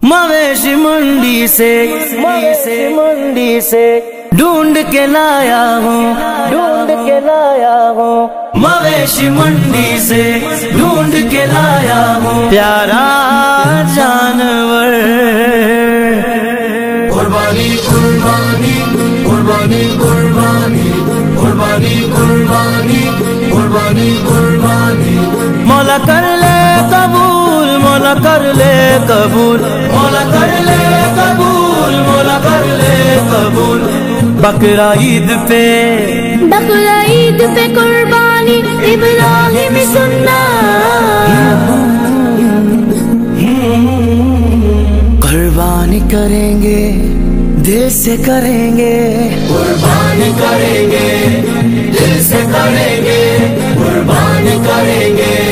मवेशी मंडी से ढूंढ के लाया हूँ मवेशी मंडी से ढूंढ के लाया हूँ प्यारा जानवर। कुर्बानी कुर्बानी कुर्बानी कुर्बानी कुर्बानी कुर्बानी कुर्बानी कुर्बानी। मौला कर ले कबूल, मौला कर ले कबूल, मौला कर ले कबूल, मौला कर ले कबूल। बकरा ईद पे कुर्बानी इब्राहिम सुन्ना। कुर्बानी करेंगे दिल से करेंगे, कुर्बानी करेंगे दिल से करेंगे, कुर्बानी करेंगे